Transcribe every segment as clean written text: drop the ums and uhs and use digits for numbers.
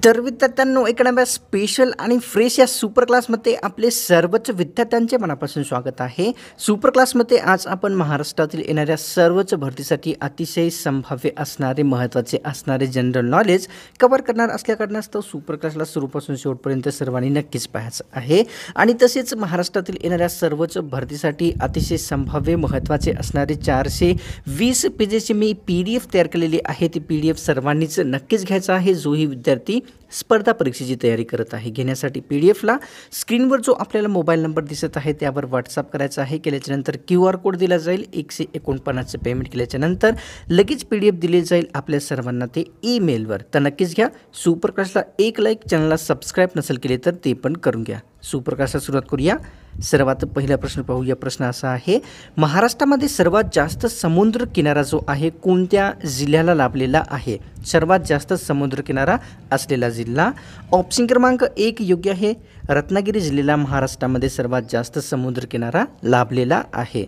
तर विद्यार्थ्यांनो, एका नव्या स्पेशल आणि फ्रेश या सुपर क्लासमध्ये आपले सर्वच विद्यार्थ्यांचे मनापासून स्वागत आहे। सुपर क्लासमध्ये आज आपण महाराष्ट्रातील येणाऱ्या सर्वच भरतीसाठी अतिशय संभाव्य असणारे महत्त्वाचे असणारे जनरल नॉलेज कव्हर करणार असल्याकारणास्तव सुपर क्लासला सुरूपासून शेवटपर्यंत सर्वांनी नक्कीच पाहायचं आहे। आणि तसेच महाराष्ट्रातील येणाऱ्या सर्वच भरतीसाठी अतिशय संभाव्य महत्त्वाचे असणारे 420 पेजेसची मी PDF तयार केलेली आहे। ती PDF सर्वांनीच नक्कीच घ्यायचा आहे। जोही विद्यार्थी स्पर्धा परीक्षेची तयारी करत आहे। घेण्यासाठी PDF ला स्क्रीनवर जो आपल्याला मोबाईल नंबर दिसत आहे त्यावर व्हॉट्सअप करायचा आहे। केल्याच्यानंतर QR कोड दिला जाईल। 149 पेमेंट केल्याच्यानंतर लगेच PDF दिले जाईल आपल्या सर्वांना ते ईमेलवर। तर नक्कीच घ्या। सुपर क्लासला एक लाईक, चॅनलला सबस्क्राईब नसेल केले तर ते पण करून घ्या। सुपर क्लासला सुरुवात करूया। सर्वात पहिला प्रश्न पाहूया। प्रश्न असा आहे, महाराष्ट्रामध्ये सर्वात जास्त समुद्र किनारा जो आहे कोणत्या जिल्ह्याला लाभलेला आहे? सर्वात जास्त समुद्र किनारा असलेला जिल्हा ऑप्शन क्रमांक 1 योग्य आहे। रत्नागिरी जिल्ह्याला महाराष्ट्रामध्ये सर्वात जास्त समुद्र किनारा लाभलेला आहे।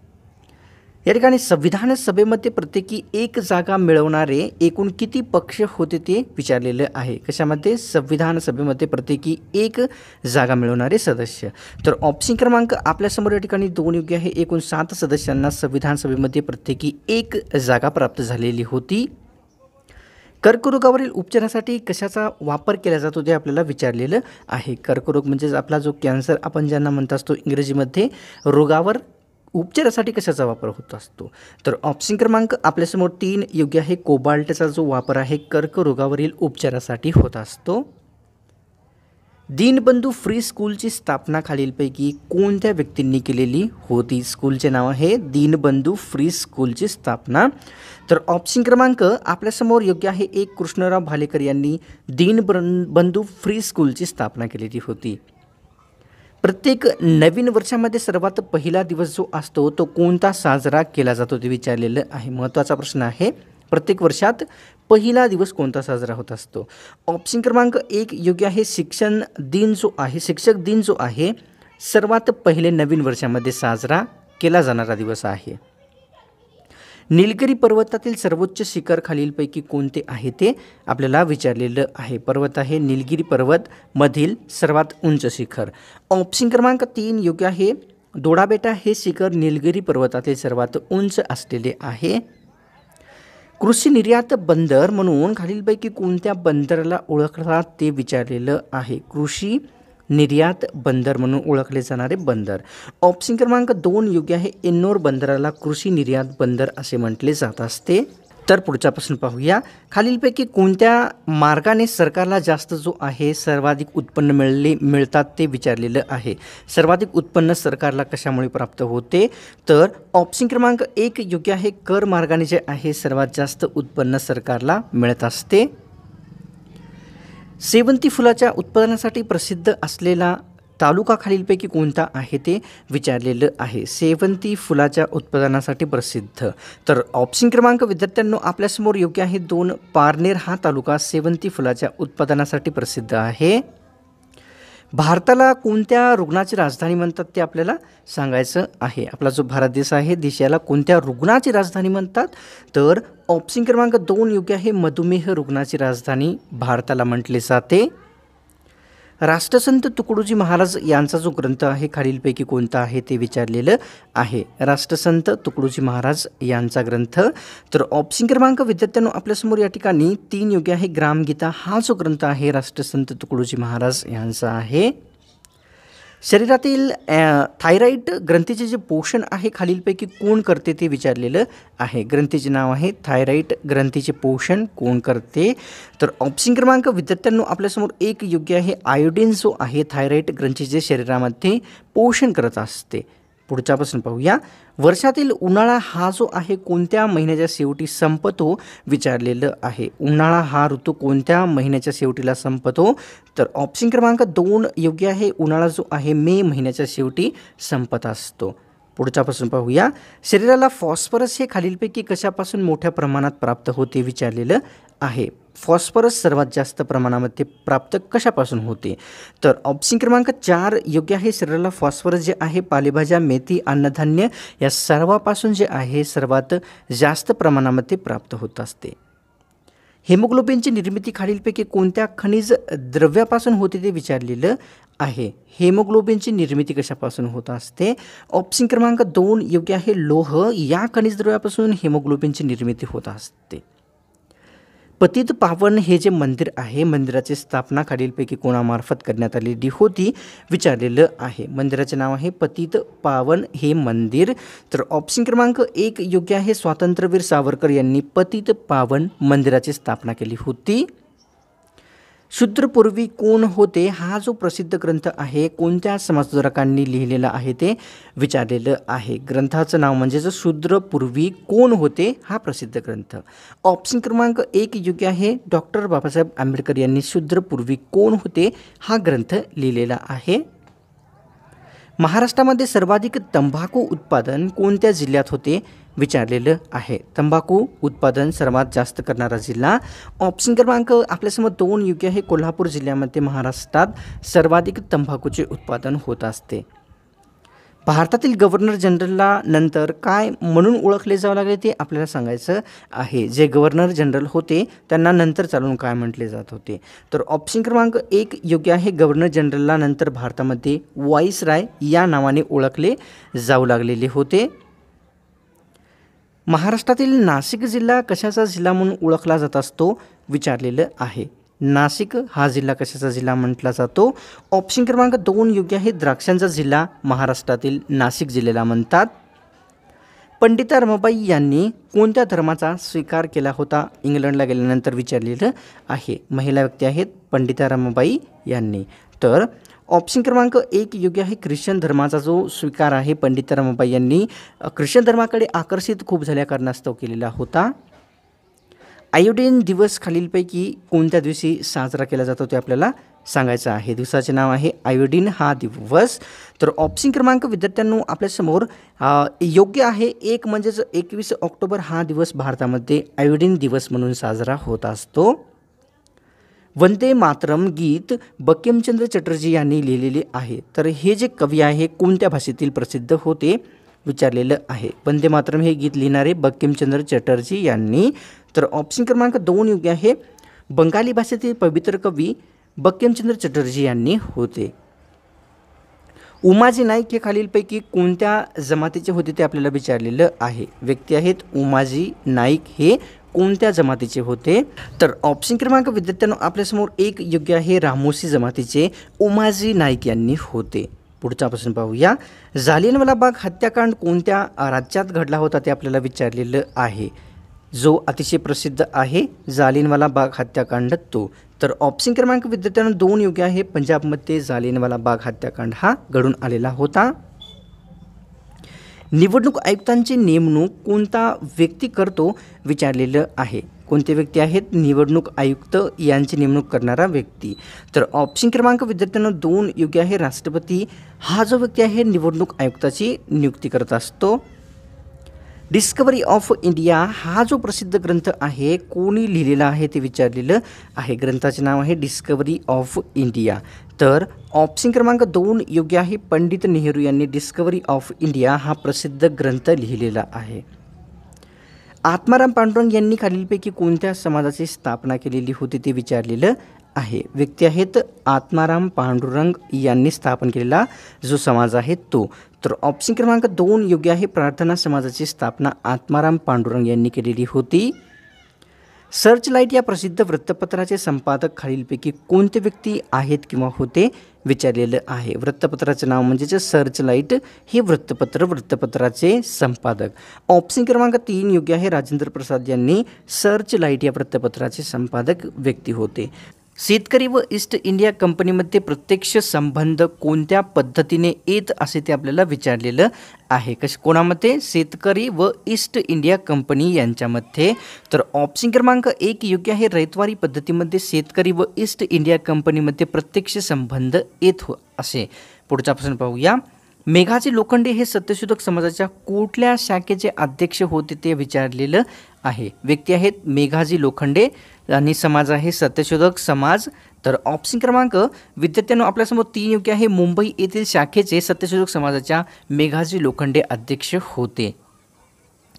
या ठिकाणी संविधान सभेमध्ये प्रत्येकी एक जागा मिळवणारे एकूण किती पक्ष होते ते विचारलेले आहे। कशामध्ये? संविधान सभेमध्ये प्रत्येकी एक जागा मिळवणारे सदस्य। तर ऑप्शन क्रमांक आपल्यासमोर या ठिकाणी 2 योग्य आहे। एकूण 7 सदस्यांना संविधान सभेमध्ये प्रत्येकी एक जागा प्राप्त झालेली होती। कर्करोगावरील उपचारासाठी कशाचा वापर केला जातो ते आपल्याला विचारलेलं आहे। कर्करोग म्हणजे आपला जो कॅन्सर आपण ज्यांना म्हणत असतो इंग्रजीमध्ये, रोगावर उपचारासाठी कशाचा वापर होत असतो? तर ऑप्शन क्रमांक आपल्यासमोर 3 योग्य आहे। कोबाल्टचा जो वापर आहे कर्करोगावरील उपचारासाठी होत असतो। दीनबंधू फ्री स्कूलची स्थापना खालीलपैकी कोणत्या व्यक्तींनी केलेली होती? स्कूलचे नाव आहे दीनबंधू फ्री स्कूलची स्थापना। तर ऑप्शन क्रमांक आपल्यासमोर योग्य आहे। 1 कृष्णराव भालेकर यांनी दीनबंधू फ्री स्कूलची स्थापना केलेली होती। प्रत्येक नवीन वर्षामध्ये सर्वात पहिला दिवस जो असतो तो कोणता साजरा केला जातो ते विचारलेलं आहे। महत्त्वाचा प्रश्न आहे। प्रत्येक वर्षात पहिला दिवस कोणता साजरा होत असतो? ऑप्शन क्रमांक 1 योग्य आहे। शिक्षक दिन जो आहे सर्वात पहिले नवीन वर्षामध्ये साजरा केला जाणारा दिवस आहे। निलगिरी पर्वतातील सर्वोच्च शिखर खालीलपैकी कोणते आहे ते आपल्याला विचारलेलं आहे। पर्वत आहे निलगिरी पर्वत मधील सर्वात उंच शिखर। ऑप्शन क्रमांक 3 योग्य आहे। दोडाबेटा हे शिखर निलगिरी पर्वतातील सर्वात उंच असलेले आहे। कृषी निर्यात बंदर म्हणून खालीलपैकी कोणत्या बंदराला ओळखला ते विचारलेलं आहे। कृषी निर्यात बंदर म्हणून ओळखले जाणारे बंदर। ऑप्शन क्रमांक 2 योग्य आहे। एन्नोर बंदराला कृषी निर्यात बंदर असे म्हटले जात असते। तर पुढचा प्रश्न पाहूया। खालीलपैकी कोणत्या मार्गाने सरकारला जास्त जो आहे सर्वाधिक उत्पन्न मिळतात ते विचारलेलं आहे। सर्वाधिक उत्पन्न सरकारला कशामुळे प्राप्त होते? तर ऑप्शन क्रमांक 1 योग्य आहे। कर मार्गाने जे आहे सर्वात जास्त उत्पन्न सरकारला मिळत असते। शेवंती फुलाच्या उत्पादनासाठी प्रसिद्ध असलेला तालुका खालीलपैकी कोणता आहे ते विचारलेलं आहे। शेवंती फुलाच्या उत्पादनासाठी प्रसिद्ध। तर ऑप्शन क्रमांक विद्यार्थ्यांनो आपल्यासमोर योग्य आहे 2 पारनेर हा तालुका शेवंती फुलाच्या उत्पादनासाठी प्रसिद्ध आहे। भारताला कोणत्या रुग्णाची राजधानी म्हणतात ते आपल्याला सांगायचं आहे। आपला जो भारत देश आहे देशाला कोणत्या रुग्णाची राजधानी म्हणतात? तर ऑप्शन क्रमांक 2 योग्य आहे। मधुमेह रुग्णाची राजधानी भारताला म्हटले जाते। राष्ट्रसंत तुकडोजी महाराज यांचा जो ग्रंथ आहे खालीलपैकी कोणता आहे ते विचारलेलं आहे। राष्ट्रसंत तुकडोजी महाराज यांचा ग्रंथ। तर ऑप्शन क्रमांक विद्यार्थ्यांनो आपल्यासमोर या ठिकाणी 3 योग्य आहे। ग्रामगीता हा जो ग्रंथ आहे राष्ट्रसंत तुकडोजी महाराज यांचा आहे। शरीरातील थायरॉइड ग्रंथीचे जे पोषण आहे खालीलपैकी कोण करते ते विचारलेलं आहे। ग्रंथीचे नाव आहे थायरॉइड ग्रंथीचे पोषण कोण करते? तर ऑप्शन क्रमांक विद्यार्थ्यांनो आपल्यासमोर 1 योग्य आहे। आयोडीन जो आहे थायरॉइड ग्रंथीचे शरीरामध्ये पोषण करत असते। पुढचा प्रश्न पाहूया। वर्षातील उन्हाळा हा जो आहे कोणत्या महिन्याच्या शेवटी संपतो विचारलेलं आहे। उन्हाळा हा ऋतू कोणत्या महिन्याच्या शेवटीला संपतो? तर ऑप्शन क्रमांक 2 योग्य आहे। उन्हाळा जो आहे मे महिन्याच्या शेवटी संपत असतो। पुढचा प्रश्न पाहूया। शरीराला फॉस्फरस हे खालीलपैकी कशापासून मोठ्या प्रमाणात प्राप्त होते विचारलेलं आहे। फॉस्फरस सर्वात जास्त प्रमाणामध्ये प्राप्त कशापासून होते? तर ऑप्शन क्रमांक 4 योग्य आहे। शरीराला फॉस्फरस जे आहे पालेभाज्या, मेथी, अन्नधान्य या सर्वापासून जे आहे सर्वात जास्त प्रमाणामध्ये प्राप्त होत असते। हेमोग्लोबिनची निर्मिती खालीलपैकी कोणत्या खनिज द्रव्यापासून होते ते विचारलेलं आहे. हेमोग्लोबिनची निर्मिती कशापासून होत असते? ऑप्शन क्रमांक 2 योग्य आहे. लोह या खनिज द्रव्यापासून हेमोग्लोबिनची निर्मिती होत असते. पतित पावन हे जे मंदिर आहे, मंदिराची स्थापना खालीलपैकी कोणामार्फत करण्यात आलेली होती विचारलेलं आहे. मंदिराचे नाव आहे पतित पावन हे मंदिर. तर ऑप्शन क्रमांक 1 योग्य आहे. स्वातंत्र्यवीर सावरकर यांनी पतित पावन मंदिराची स्थापना केली होती. शूद्रपूर्वी कोण होते हा जो प्रसिद्ध ग्रंथ आहे कोणत्या समाजसुधारकांनी लिहिलेला आहे ते विचारलेलं आहे. ग्रंथाचं नाव म्हणजेच शूद्रपूर्वी कोण होते हा प्रसिद्ध ग्रंथ. ऑप्शन क्रमांक 1 योग्य आहे. डॉक्टर बाबासाहेब आंबेडकर यांनी शूद्रपूर्वी कोण होते हा ग्रंथ लिहिलेला आहे. महाराष्ट्रामध्ये सर्वाधिक तंबाखू उत्पादन कोणत्या जिल्ह्यात होते विचारलेलं आहे. तंबाखू उत्पादन सर्वात जास्त करणारा जिल्हा ऑप्शन क्रमांक आपल्यासमोर 2 योग्य आहे. कोल्हापूर जिल्ह्यामध्ये महाराष्ट्रात सर्वाधिक तंबाखूचे उत्पादन होत असते. भारतातील गव्हर्नर जनरलला नंतर काय म्हणून ओळखले जावं लागले ते आपल्याला सांगायचं आहे. जे गव्हर्नर जनरल होते त्यांना नंतर चालून काय म्हटले जात होते? तर ऑप्शन क्रमांक 1 योग्य आहे. गव्हर्नर जनरलला नंतर भारतामध्ये व्हाईसराय या नावाने ओळखले जाऊ लागलेले होते. महाराष्ट्रातील नाशिक जिल्हा कशाचा जिल्हा म्हणून ओळखला जात असतो विचारलेलं आहे. नाशिक हा जिल्हा कशाचा जिल्हा म्हटला जातो? ऑप्शन क्रमांक 2 योग्य आहे. द्राक्षांचा जिल्हा महाराष्ट्रातील नाशिक जिल्ह्याला म्हणतात. पंडिता रमाबाई यांनी कोणत्या धर्माचा स्वीकार केला होता इंग्लंडला गेल्यानंतर विचारलेलं आहे. महिला व्यक्ती आहेत पंडिता रमाबाई यांनी. तर ऑप्शन क्रमांक 1 योग्य आहे. ख्रिश्चन धर्माचा जो स्वीकार आहे पंडिता रमाबाई यांनी ख्रिश्चन धर्माकडे आकर्षित खूप झाल्या कारणास्तव केलेला होता. आयोडीन दिवस खालीलपैकी कोणत्या दिवशी साजरा केला जातो ते आपल्याला सांगायचं आहे. दिवसाचे नाव आहे आयोडीन हा दिवस. तर ऑप्शन क्रमांक विद्यार्थ्यांनो आपल्यासमोर योग्य आहे. 1 म्हणजेच 21 ऑक्टोबर हा दिवस भारतामध्ये आयोडीन दिवस म्हणून साजरा होत असतो. वंदे मातरम गीत बंकिमचंद्र चटर्जी यांनी लिहिलेले आहे. तर हे जे कवी आहे कोणत्या भाषेतील प्रसिद्ध होते विचारलेलं आहे. वंदे मातरम हे गीत लिहिणारे बंकिमचंद्र चटर्जी यांनी. तर ऑप्शन क्रमांक 2 योग्य आहे. बंगाली भाषेतील पवित्र कवी बंकिमचंद्र चटर्जी यांनी होते. उमाजी नाईक हे खालीलपैकी कोणत्या जमातीचे होते ते आपल्याला विचारलेलं आहे. व्यक्ती आहेत उमाजी नाईक हे कोणत्या जमातीचे होते? तर ऑप्शन क्रमांक विद्यार्थ्यांनो आपल्यासमोर 1 योग्य आहे. रामोसी जमातीचे उमाजी नाईक यांनी होते. पुढचा प्रश्न पाहूया. जालियनवाला बाग हत्याकांड कोणत्या राज्यात घडला होता ते आपल्याला विचारलेलं आहे. जो अतिशय प्रसिद्ध आहे जालियनवाला बाग हत्याकांड तो. तर ऑप्शन क्रमांक विद्यार्थ्यांनो 2 योग्य आहे. पंजाबमध्ये जालियनवाला बाग हत्याकांड हा घडून आलेला होता. निवडणूक आयुक्तांची नेमणूक कोणता व्यक्ती करतो विचारलेलं आहे. कोणते व्यक्ती आहेत निवडणूक आयुक्त यांची नेमणूक करणारा व्यक्ती? तर ऑप्शन क्रमांक विद्यार्थ्यांनो 2 योग्य आहे. राष्ट्रपती हा जो व्यक्ती आहे निवडणूक आयुक्ताची नियुक्ती करत असतो. डिस्कवरी ऑफ इंडिया हा जो प्रसिद्ध ग्रंथ आहे कोणी लिहिलेला आहे ते विचारलेलं आहे. ग्रंथाचे नाव आहे डिस्कवरी ऑफ इंडिया. तर ऑप्शन क्रमांक 2 योग्य आहे. पंडित नेहरू यांनी डिस्कवरी ऑफ इंडिया हा प्रसिद्ध ग्रंथ लिहिलेला आहे. आत्माराम पांडुरंग यांनी खालीलपैकी कोणत्या समाजाची स्थापना केलेली होती ते विचारलेलं आहे. व्यक्ती आहेत आत्माराम पांडुरंग यांनी स्थापन केलेला जो समाज आहे तो. तर ऑप्शन क्रमांक 2 योग्य आहे. प्रार्थना समाजाची स्थापना आत्माराम पांडुरंग यांनी केलेली होती. सर्चलाईट या प्रसिद्ध वृत्तपत्राचे संपादक खालीलपैकी कोणते व्यक्ती आहेत किंवा होते विचारलेलं आहे. वृत्तपत्राचे नाव म्हणजेच सर्चलाईट हे वृत्तपत्राचे संपादक. ऑप्शन क्रमांक 3 योग्य आहे. राजेंद्र प्रसाद यांनी सर्चलाईट या वृत्तपत्राचे संपादक व्यक्ती होते. शेतकरी व ईस्ट इंडिया कंपनीमध्ये प्रत्यक्ष संबंध कोणत्या पद्धतीने येत असे ते आपल्याला विचारलेलं आहे. कोणामध्ये? शेतकरी व ईस्ट इंडिया कंपनी यांच्यामध्ये. तर ऑप्शन क्रमांक 1 योग्य आहे. रयतवारी पद्धतीमध्ये शेतकरी व ईस्ट इंडिया कंपनीमध्ये प्रत्यक्ष संबंध येत असे. पुढचा प्रश्न पाहूया. मेघाजी लोखंडे हे सत्यशोधक समाजाच्या कुठल्या शाखेचे अध्यक्ष होते ते विचारलेलं आहे. व्यक्ती आहेत मेघाजी लोखंडे आणि समाज आहे सत्यशोधक समाज. तर ऑप्शन क्रमांक विद्यार्थ्यांनो आपल्यासमोर 3 योग्य आहे. मुंबई येथील शाखेचे सत्यशोधक समाजाच्या मेघाजी लोखंडे अध्यक्ष होते.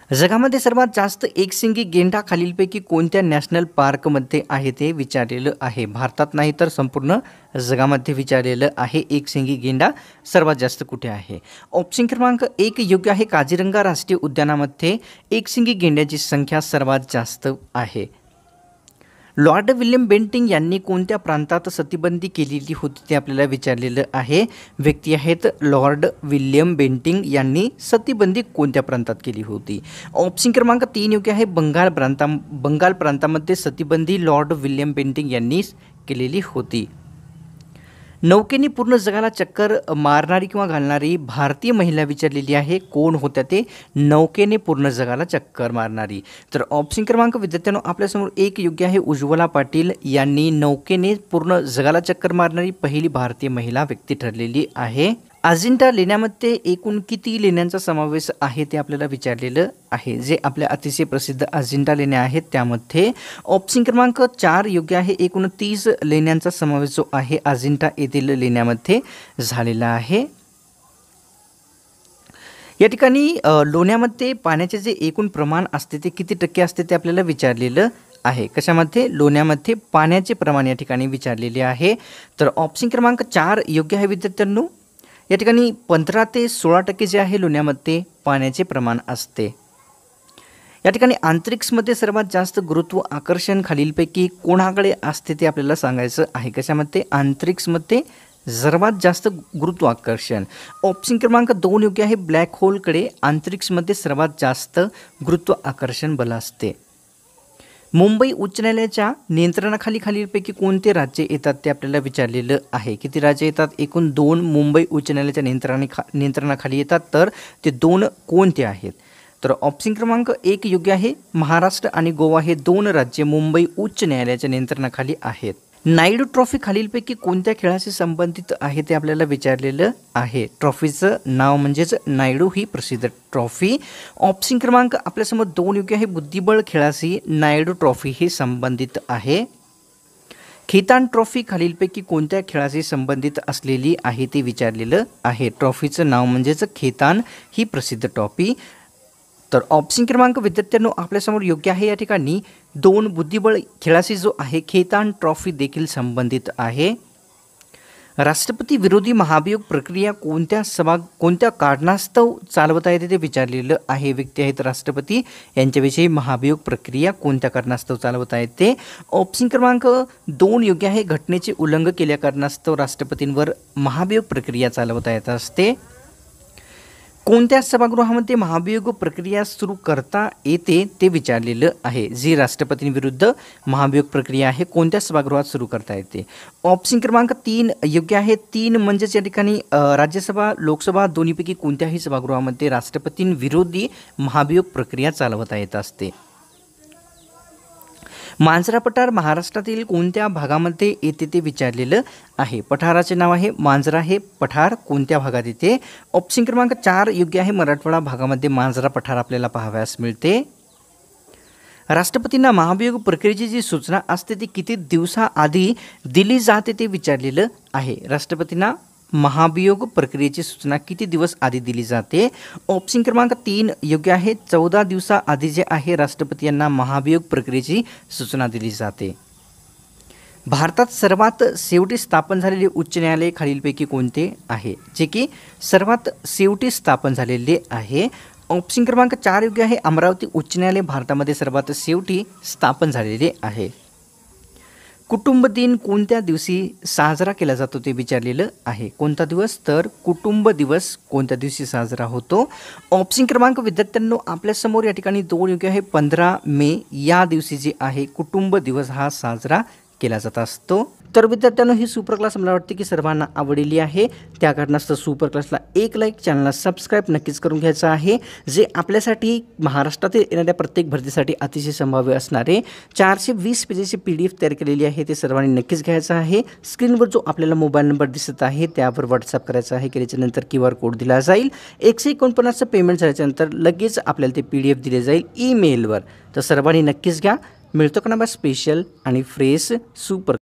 जगामध्ये सर्वात जास्त एकशिंगी गेंडा खालीलपैकी कोणत्या नॅशनल पार्कमध्ये आहे ते विचारलेलं आहे. भारतात नाही तर संपूर्ण जगामध्ये विचारलेलं आहे. एकशिंगी गेंडा सर्वात जास्त कुठे आहे? ऑप्शन क्रमांक 1 योग्य आहे. काझीरंगा राष्ट्रीय उद्यानामध्ये एकशिंगी गेंड्याची संख्या सर्वात जास्त आहे. लॉर्ड विल्यम बेंटिंग यांनी कोणत्या प्रांतात सतीबंदी केलेली होती ते आपल्याला विचारलेलं आहे. व्यक्ती आहेत लॉर्ड विल्यम बेंटिंग यांनी सतीबंदी कोणत्या प्रांतात केली होती? ऑप्शन क्रमांक 3 योग्य आहे. बंगाल प्रांतामध्ये सतीबंदी लॉर्ड विल्यम बेंटिंग यांनी केलेली होती. नौकेने पूर्ण जगाला चक्कर मारणारी किंवा घालणारी भारतीय महिला विचारलेली आहे. कोण होत्या ते? नौकेने पूर्ण जगाला चक्कर मारणारी. तर ऑप्शन क्रमांक विद्यार्थ्यांनो आपल्यासमोर 1 योग्य आहे. उज्ज्वला पाटील यांनी नौकेने पूर्ण जगाला चक्कर मारणारी पहिली भारतीय महिला व्यक्ती ठरलेली आहे. अजिंठा लेण्यामध्ये एकूण किती लेण्यांचा समावेश आहे ते आपल्याला विचारलेलं आहे. जे आपल्या अतिशय प्रसिद्ध अजिंठा लेण्या आहेत त्यामध्ये ऑप्शन क्रमांक 4 योग्य आहे. एकूण 30 लेण्यांचा समावेश जो आहे अजिंठा येथील लेण्यामध्ये झालेला आहे. या ठिकाणी लोण्यामध्ये पाण्याचे जे एकूण प्रमाण असते ते किती टक्के असते ते आपल्याला विचारलेलं आहे. कशामध्ये? लोण्यामध्ये पाण्याचे प्रमाण या ठिकाणी विचारलेले आहे. तर ऑप्शन क्रमांक 4 योग्य आहे विद्यार्थ्यांनो. या ठिकाणी 15 ते 16% जे आहे लोण्यामध्ये पाण्याचे प्रमाण असते. या ठिकाणी अंतरिक्षमध्ये सर्वात जास्त गुरुत्व आकर्षण खालीलपैकी कोणाकडे असते ते आपल्याला सांगायचं आहे. कशामध्ये? अंतरिक्षमध्ये सर्वात जास्त गुरुत्वाकर्षण. ऑप्शन क्रमांक 2 योग्य आहे. ब्लॅक होलकडे अंतरिक्षमध्ये सर्वात जास्त गुरुत्वाकर्षण बल असते. मुंबई उच्च न्यायालयाच्या नियंत्रणाखाली खालीलपैकी कोणते राज्य येतात ते आपल्याला विचारलेलं आहे. किती राज्य येतात? एकूण 2 मुंबई उच्च न्यायालयाच्या नियंत्रणाखाली येतात. तर ते 2 कोणते आहेत? तर ऑप्शन क्रमांक 1 योग्य आहे. महाराष्ट्र आणि गोवा हे 2 राज्ये मुंबई उच्च न्यायालयाच्या नियंत्रणाखाली आहेत. नायडू ट्रॉफी खालीलपैकी कोणत्या खेळाशी संबंधित आहे ते आपल्याला विचारलेलं आहे. ट्रॉफीचं नाव म्हणजेच नायडू ही प्रसिद्ध ट्रॉफी. ऑप्शन क्रमांक आपल्यासमोर 2 योग्य आहे. बुद्धिबळ खेळाशी नायडू ट्रॉफी ही संबंधित आहे. खेतान ट्रॉफी खालीलपैकी कोणत्या खेळाशी संबंधित असलेली आहे ते विचारलेलं आहे. ट्रॉफीचं नाव म्हणजेच खेतान ही प्रसिद्ध ट्रॉफी. तर ऑप्शन क्रमांक विद्यार्थ्यांनो आपल्यासमोर योग्य आहे. या ठिकाणी 2 बुद्धिबळ खेळाशी जो आहे खेतान ट्रॉफी देखील संबंधित आहे. राष्ट्रपती विरोधी महाभियोग प्रक्रिया कोणत्या कारणास्तव चालवता येते ते विचारलेलं आहे. व्यक्ती आहेत राष्ट्रपती यांच्याविषयी महाभियोग प्रक्रिया कोणत्या कारणास्तव चालवता येते? ऑप्शन क्रमांक 2 योग्य आहे. घटनेचे उल्लंघन केल्या कारणास्तव राष्ट्रपतींवर महाभियोग प्रक्रिया चालवता येत असते. कोणत्या सभागृहामध्ये महाभियोग प्रक्रिया सुरू करता येते ते विचारलेलं आहे. जी राष्ट्रपतींविरुद्ध महाभियोग प्रक्रिया आहे कोणत्या सभागृहात सुरू करता येते? ऑप्शन क्रमांक 3 योग्य आहे. 3 म्हणजेच या ठिकाणी राज्यसभा लोकसभा दोन्हीपैकी कोणत्याही सभागृहामध्ये राष्ट्रपतींविरोधी महाभियोग प्रक्रिया चालवता येत असते. मांजरा पठार महाराष्ट्रातील कोणत्या भागामध्ये येते ते विचारलेलं आहे. पठाराचे नाव आहे मांजरा. हे पठार कोणत्या भागात येते? ऑप्शन क्रमांक 4 योग्य आहे. मराठवाडा भागामध्ये मांजरा पठार आपल्याला पाहावयास मिळते. राष्ट्रपतींना महाभियोग प्रक्रियेची जी सूचना असते ती किती दिवसाआधी दिली जाते ते विचारलेलं आहे. राष्ट्रपतींना महाभियोग प्रक्रियेची सूचना किती दिवस आधी दिली जाते? ऑप्शन क्रमांक 3 योग्य आहे. 14 दिवसाआधी जे आहे राष्ट्रपती यांना महाभियोग प्रक्रियेची सूचना दिली जाते. भारतात सर्वात शेवटी स्थापन झालेले उच्च न्यायालय खालीलपैकी कोणते आहे? जे की सर्वात शेवटी स्थापन झालेले आहे. ऑप्शन क्रमांक 4 योग्य आहे. अमरावती उच्च न्यायालय भारतामध्ये सर्वात शेवटी स्थापन झालेले आहे. कुटुंब दिन कोणत्या दिवशी साजरा केला जातो ते विचारलेलं आहे. कोणता दिवस? तर कुटुंब दिवस कोणत्या दिवशी साजरा होतो? ऑप्शन क्रमांक विद्यार्थ्यांनो आपल्यासमोर या ठिकाणी 2 योग्य आहे. 15 मे या दिवशी जे आहे कुटुंब दिवस हा साजरा केला जात असतो. तर विद्यार्थ्यांनो ही सुपर क्लास मला वाटते की सर्वांना आवडली आहे. त्या कारणास्तव सुपर क्लासला 1 लाईक, चॅनलला सबस्क्राईब नक्कीच करून घ्यायचं आहे. जे आपल्यासाठी महाराष्ट्रातील येणाऱ्या प्रत्येक भरतीसाठी अतिशय संभाव्य असणारे 420 पेजेसची PDF तयार केलेली आहे ते सर्वांनी नक्कीच घ्यायचं आहे. स्क्रीनवर जो आपल्याला मोबाईल नंबर दिसत आहे त्यावर व्हॉट्सअप करायचा आहे. केल्याच्यानंतर QR कोड दिला जाईल. 149चं पेमेंट झाल्याच्यानंतर लगेच आपल्याला ते PDF दिले जाईल ईमेलवर. तर सर्वांनी नक्कीच घ्या. मिळतो का ना स्पेशल आणि फ्रेश सुपर